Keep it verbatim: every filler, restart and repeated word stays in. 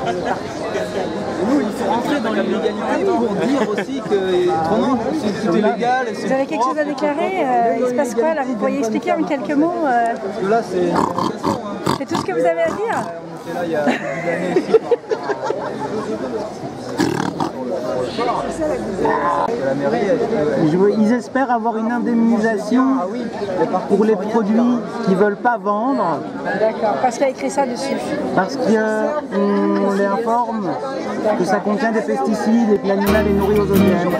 Nous, il faut rentrer dans l'illégalité pour dire aussi que non, c'est tout est légal. Vous avez quelque chose à déclarer euh, il se passe quoi là? Vous pourriez expliquer en quelques mots euh... Parce que là, c'est une interrogation. Hein. C'est tout ce que vous avez à dire? On était là il y a des années ici. La mairie, elle... Ils espèrent avoir une indemnisation pour les produits qu'ils ne veulent pas vendre. D'accord, parce qu'il y a écrit ça dessus. Parce qu'on les informe que ça contient des pesticides et que l'animal est nourri aux O G M.